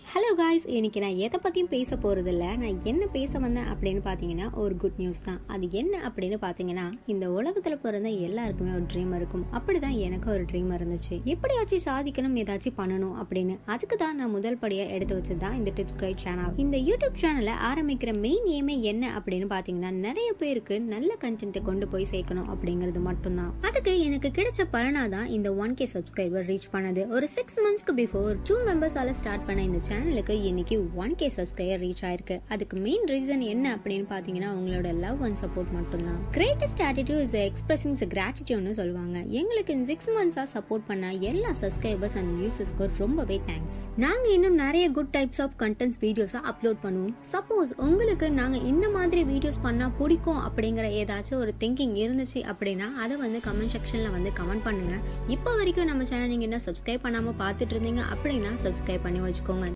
Hello guys, இன்னைக்கு நான் எதை பற்றியும் பேச போகிறதில்ல. நான் என்ன பேச வந்தேன் அப்படின்னு பார்த்தீங்கன்னா ஒரு குட் நியூஸ் தான். அது என்ன அப்படின்னு பார்த்தீங்கன்னா, இந்த உலகத்தில் பிறந்த எல்லாருக்குமே ஒரு ட்ரீம் இருக்கும். அப்படி தான் எனக்கு ஒரு ட்ரீம் இருந்துச்சு. எப்படியாச்சும் சாதிக்கணும், ஏதாச்சும் பண்ணணும் அப்படின்னு. அதுக்கு தான் நான் முதல் படியாக எடுத்து வச்சது தான் இந்த Scribe சேனல். இந்த யூடியூப் சேனலை ஆரம்பிக்கிற மெயின் ஏமே என்ன அப்படின்னு பார்த்தீங்கன்னா, நிறைய பேருக்கு நல்ல கண்டென்ட்டை கொண்டு போய் சேர்க்கணும் அப்படிங்கிறது மட்டும்தான். அதுக்கு எனக்கு கிடைச்ச பலனா தான் இந்த 1K சப்ஸ்கிரைபர் ரீச் பண்ணது. ஒரு 6 monthsக்கு பிஃபோர் 2 மெம்பர்ஸால ஸ்டார்ட் பண்ண இந்த சேனலுக்கு இன்னைக்கு 1K சப்ஸ்கிரைபர் ரீச் ஆயிருக்கு. அதுக்கு மெயின் ரீசன் என்ன அப்படின்னு பாத்தீங்கன்னா, உங்களோட லவ் அண்ட் சப்போர்ட் மட்டும்தான். கிரேட்டஸ்ட் ஆட்டிடியூட் இஸ் எக்ஸ்பிரசிங் கிராட்டிடியூட்னு சொல்லுவாங்க. எங்களுக்கு இந்த 6 monthsா சப்போர்ட் பண்ண எல்லா சப்ஸ்கிரைபர்ஸ் அண்ட் வியூஸர்ஸ்க்கு ரொம்பவே தேங்க்ஸ். நாங்க இன்னும் நிறைய குட் டைப்ஸ் ஆஃப் கண்டென்ட்ஸ் வீடியோஸா அப்லோட் பண்ணுவோம். சப்போஸ் உங்களுக்கு நாங்க இந்த மாதிரி வீடியோஸ் பண்ணா பிடிக்கும் அப்படிங்கிற ஏதாச்சும் ஒரு திங்கிங் இருந்துச்சு அப்படின்னா அதை வந்து கமெண்ட் செக்ஷன்ல வந்து கமெண்ட் பண்ணுங்க. இப்போ வரைக்கும் நம்ம சேனல் நீங்க என்ன சப்ஸ்கிரைப் பண்ணாம பாத்துட்டு இருந்தீங்க அப்படின்னா சப்ஸ்கிரைப் பண்ணி வச்சுக்கோங்க.